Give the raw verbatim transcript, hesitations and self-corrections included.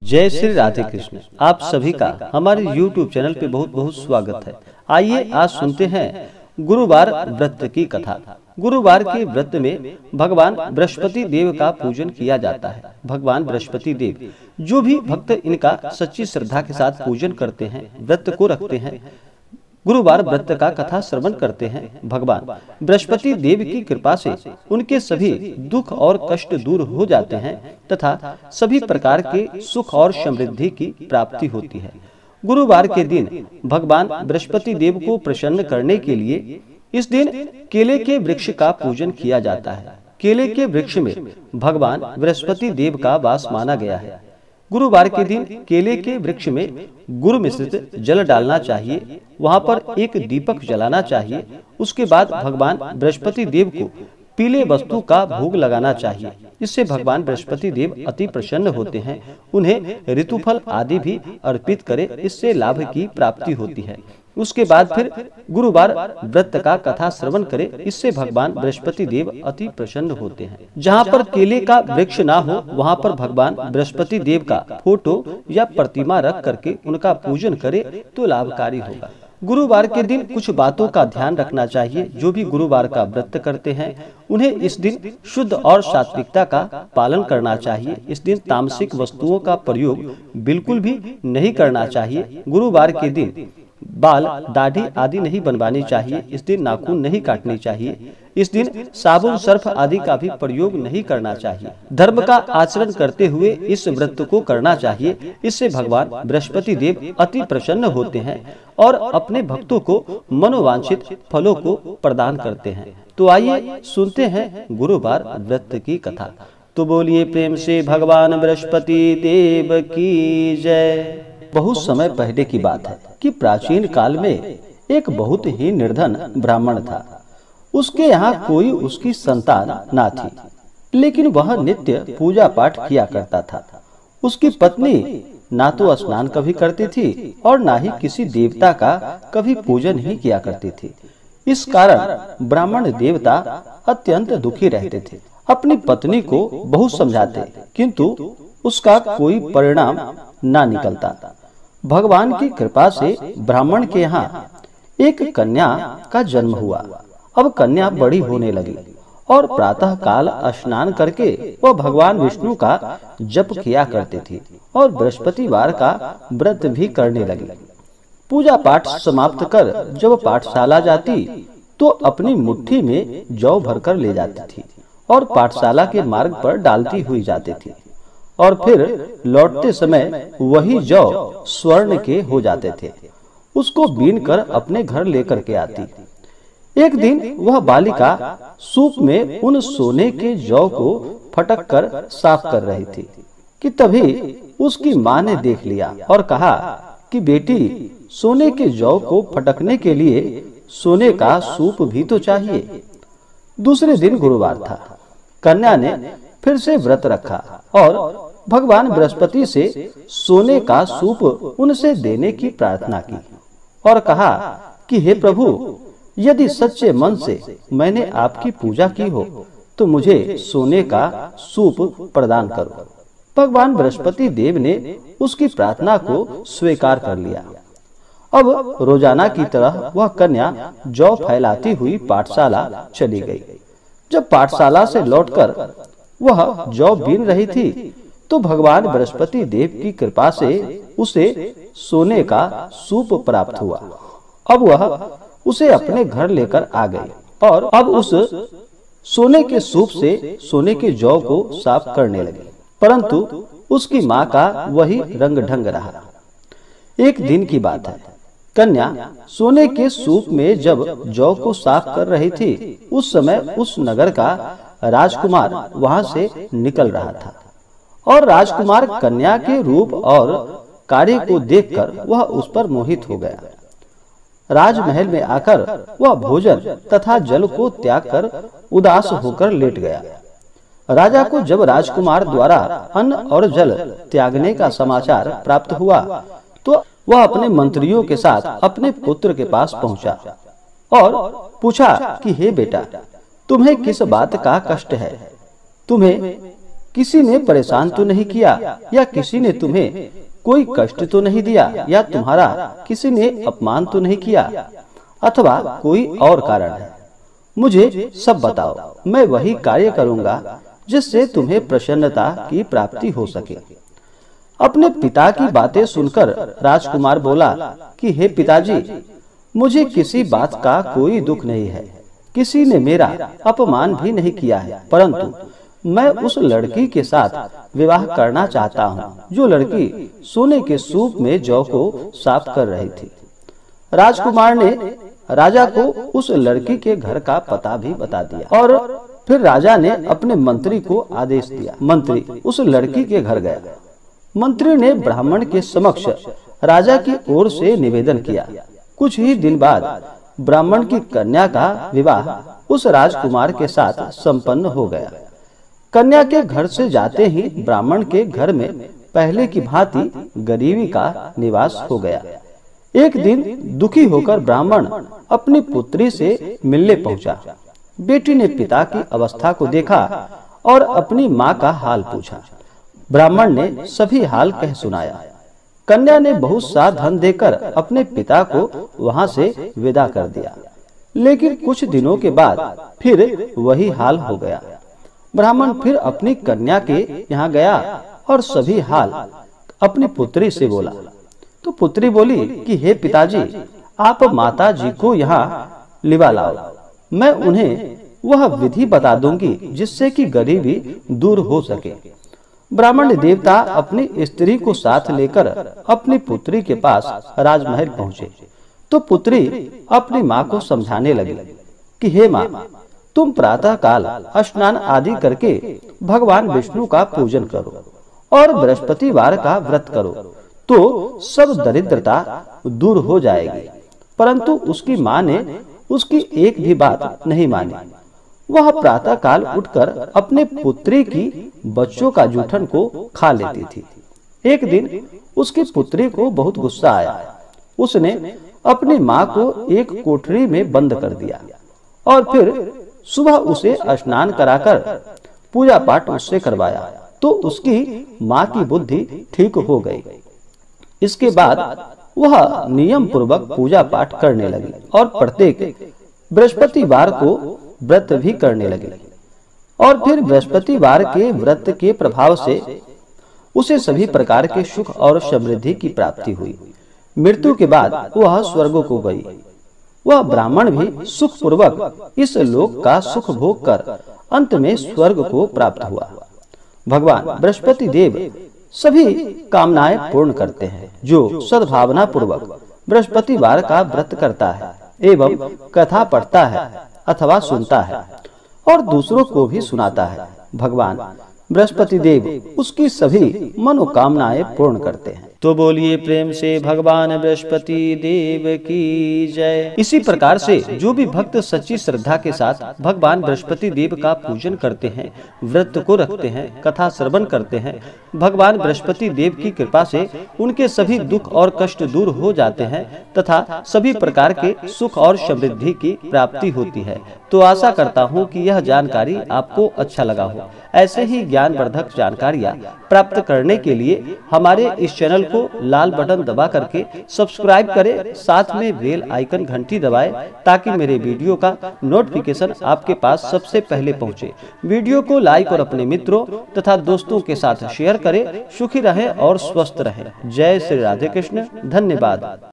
जय श्री राधे कृष्ण। आप सभी का हमारे यूट्यूब चैनल पे बहुत बहुत स्वागत है। आइए आज सुनते हैं गुरुवार व्रत की कथा। गुरुवार के व्रत में भगवान बृहस्पति देव का पूजन किया जाता है। भगवान बृहस्पति देव जो भी भक्त इनका सच्ची श्रद्धा के साथ पूजन करते हैं, व्रत को रखते हैं, गुरुवार व्रत का कथा श्रवण करते हैं, भगवान बृहस्पति देव की कृपा से उनके सभी दुख और कष्ट दूर हो जाते हैं तथा सभी प्रकार के सुख और समृद्धि की प्राप्ति होती है। गुरुवार के दिन भगवान बृहस्पति देव को प्रसन्न करने के लिए इस दिन केले के वृक्ष का पूजन किया जाता है। केले के वृक्ष में भगवान बृहस्पति देव का वास माना गया है। गुरुवार के दिन केले के वृक्ष में गुड़ मिश्रित जल डालना चाहिए, वहां पर एक दीपक जलाना चाहिए। उसके बाद भगवान बृहस्पति देव को पीले वस्तु का भोग लगाना चाहिए। इससे भगवान बृहस्पति देव अति प्रसन्न होते हैं। उन्हें ऋतुफल आदि भी अर्पित करें, इससे लाभ की प्राप्ति होती है। उसके बाद फिर गुरुवार व्रत का कथा श्रवण करें, इससे भगवान बृहस्पति देव अति प्रसन्न होते हैं। जहाँ पर केले का वृक्ष ना हो, वहाँ पर भगवान बृहस्पति देव का फोटो या प्रतिमा रख करके उनका पूजन करें तो लाभकारी होगा। गुरुवार के दिन कुछ बातों का ध्यान रखना चाहिए। जो भी गुरुवार का व्रत करते हैं उन्हें इस दिन शुद्ध और सात्विकता का पालन करना चाहिए। इस दिन तामसिक वस्तुओं का प्रयोग बिल्कुल भी नहीं करना चाहिए। गुरुवार के दिन बाल, दाढ़ी आदि नहीं बनवानी चाहिए। इस दिन नाखून नहीं काटने चाहिए। इस दिन साबुन, सर्फ आदि का भी प्रयोग नहीं करना चाहिए। धर्म का आचरण करते हुए इस व्रत को करना चाहिए। इससे भगवान बृहस्पति देव अति प्रसन्न होते हैं और अपने भक्तों को मनोवांछित फलों को प्रदान करते हैं। तो आइए सुनते हैं गुरुवार व्रत की कथा। तो बोलिए प्रेम से भगवान बृहस्पति देव की जय। बहुत समय पहले की बात है कि प्राचीन काल में एक बहुत ही निर्धन ब्राह्मण था। उसके यहाँ कोई उसकी संतान ना थी, लेकिन वह नित्य पूजा पाठ किया करता था। उसकी पत्नी ना तो स्नान कभी करती थी और ना ही किसी देवता का कभी पूजन ही किया करती थी। इस कारण ब्राह्मण देवता अत्यंत दुखी रहते थे। अपनी पत्नी को बहुत समझाते, किंतु उसका कोई परिणाम ना निकलता। भगवान की कृपा से ब्राह्मण के यहाँ एक कन्या का जन्म हुआ। अब कन्या बड़ी होने लगी और प्रातः काल स्नान करके वह भगवान विष्णु का जप किया करती थी और बृहस्पतिवार का व्रत भी करने लगी। पूजा पाठ समाप्त कर जब पाठशाला जाती तो अपनी मुट्ठी में जौ भरकर ले जाती थी और पाठशाला के मार्ग पर डालती हुई जाती थी और फिर लौटते समय वही जौ स्वर्ण के हो जाते थे। उसको बीन कर अपने घर लेकर के आती। एक दिन वह बालिका सूप में उन सोने के जौ को फटक कर साफ कर रही थी कि तभी उसकी माँ ने देख लिया और कहा कि बेटी, सोने के जौ को फटकने के लिए सोने का सूप भी तो चाहिए। दूसरे दिन गुरुवार था। कन्या ने फिर से व्रत रखा और भगवान बृहस्पति से सोने का सूप उनसे देने की प्रार्थना की और कहा कि हे प्रभु, यदि सच्चे मन से मैंने आपकी पूजा की हो तो मुझे सोने का सूप प्रदान करो। भगवान बृहस्पति देव ने उसकी प्रार्थना को स्वीकार कर लिया। अब रोजाना की तरह वह कन्या जौ फैलाती हुई पाठशाला चली गई। जब पाठशाला से लौटकर वह जौ बीन रही थी तो भगवान बृहस्पति देव की कृपा से उसे सोने का सूप प्राप्त हुआ। अब वह उसे अपने घर लेकर आ गई और अब उस सोने के सूप से सोने के जौ को साफ करने लगी, परंतु उसकी माँ का वही रंग ढंग रहा। एक दिन की बात है, कन्या सोने के सूप में जब जौ को साफ कर रही थी, उस समय उस नगर का राजकुमार वहां से निकल रहा था और राजकुमार कन्या के रूप और कार्य को देखकर वह उस पर मोहित हो गया। राजमहल में आकर वह भोजन तथा जल को त्याग कर उदास होकर लेट गया। राजा को जब राजकुमार द्वारा अन्न और जल त्यागने का समाचार प्राप्त हुआ तो वह अपने मंत्रियों के साथ अपने पुत्र के पास पहुंचा और पूछा कि हे बेटा, तुम्हें किस बात का कष्ट है? तुम्हें किसी ने परेशान तो नहीं किया, या किसी ने तुम्हें कोई कष्ट तो नहीं दिया, या तुम्हारा किसी ने अपमान तो नहीं किया, अथवा कोई और कारण है? मुझे सब बताओ, मैं वही कार्य करूंगा जिससे तुम्हें प्रसन्नता की प्राप्ति हो सके। अपने पिता की बातें सुनकर राजकुमार बोला कि हे पिताजी, मुझे किसी बात का कोई दुख नहीं है, किसी ने मेरा अपमान भी नहीं किया है, परंतु मैं उस लड़की के साथ विवाह करना चाहता हूँ जो लड़की सोने के सूप में जौ को साफ कर रही थी। राजकुमार ने राजा को उस लड़की के घर का पता भी बता दिया और फिर राजा ने अपने मंत्री को आदेश दिया। मंत्री उस लड़की के घर गया। मंत्री ने ब्राह्मण के समक्ष राजा की ओर से निवेदन किया। कुछ ही दिन बाद ब्राह्मण की कन्या का विवाह उस राजकुमार के साथ संपन्न हो गया। कन्या के घर से जाते ही ब्राह्मण के घर में पहले की भांति गरीबी का निवास हो गया। एक दिन दुखी होकर ब्राह्मण अपनी पुत्री से मिलने पहुंचा। बेटी ने पिता की अवस्था को देखा और अपनी माँ का हाल पूछा। ब्राह्मण ने सभी हाल कह सुनाया। कन्या ने बहुत सा धन देकर अपने पिता को वहां से विदा कर दिया। लेकिन कुछ दिनों के बाद फिर वही हाल हो गया। ब्राह्मण फिर अपनी कन्या के यहाँ गया और सभी हाल अपनी पुत्री से बोला। तो पुत्री बोली कि हे पिताजी, आप माता जी को यहाँ लिवा लाओ, मैं उन्हें वह विधि बता दूंगी जिससे कि गरीबी दूर हो सके। ब्राह्मण देवता अपनी स्त्री को साथ लेकर अपनी पुत्री के पास राजमहल पहुँचे। तो पुत्री अपनी माँ को समझाने लगी कि हे माँ, तुम प्रातः काल स्नान आदि करके भगवान विष्णु का पूजन करो और बृहस्पतिवार का व्रत करो तो सब दरिद्रता दूर हो जाएगी। परंतु उसकी माँ ने उसकी एक भी बात नहीं मानी। वह प्रातः काल उठकर अपने पुत्री की बच्चों का जूठन को खा लेती थी। एक दिन उसकी पुत्री को बहुत गुस्सा आया। उसने अपनी माँ को एक कोठरी में बंद कर दिया और फिर सुबह उसे स्नान कराकर पूजा पाठ उससे करवाया तो उसकी माँ की बुद्धि ठीक हो गई। इसके बाद वह नियम पूर्वक पूजा पाठ करने लगी और प्रत्येक बृहस्पतिवार को व्रत भी करने लगी। और फिर बृहस्पतिवार के व्रत के प्रभाव से उसे सभी प्रकार के सुख और समृद्धि की प्राप्ति हुई। मृत्यु के बाद वह स्वर्ग को गई। वह ब्राह्मण भी सुख पूर्वक इस लोक का सुख भोग कर अंत में स्वर्ग को प्राप्त हुआ। भगवान बृहस्पति देव सभी कामनाएं पूर्ण करते हैं जो सद्भावना पूर्वक बृहस्पतिवार का व्रत करता है एवं कथा पढ़ता है अथवा सुनता है और दूसरों को भी सुनाता है। भगवान बृहस्पति देव उसकी सभी मनोकामनाएं पूर्ण करते हैं। तो बोलिए प्रेम से भगवान बृहस्पति देव की जय। इसी प्रकार से जो भी भक्त सच्ची श्रद्धा के साथ भगवान बृहस्पति देव का पूजन करते हैं, व्रत को रखते हैं, कथा श्रवण करते हैं, भगवान बृहस्पति देव की कृपा से उनके सभी दुख और कष्ट दूर हो जाते हैं तथा सभी प्रकार के सुख और समृद्धि की प्राप्ति होती है। तो आशा करता हूँ कि यह जानकारी आपको अच्छा लगा हो। ऐसे ही ज्ञानवर्धक जानकारियाँ प्राप्त करने के लिए हमारे इस चैनल को लाल बटन दबा करके सब्सक्राइब करें, साथ में बेल आइकन घंटी दबाएं ताकि मेरे वीडियो का नोटिफिकेशन आपके पास सबसे पहले पहुंचे। वीडियो को लाइक और अपने मित्रों तथा दोस्तों के साथ शेयर करें। सुखी रहें और स्वस्थ रहें। जय श्री राधे कृष्ण। धन्यवाद।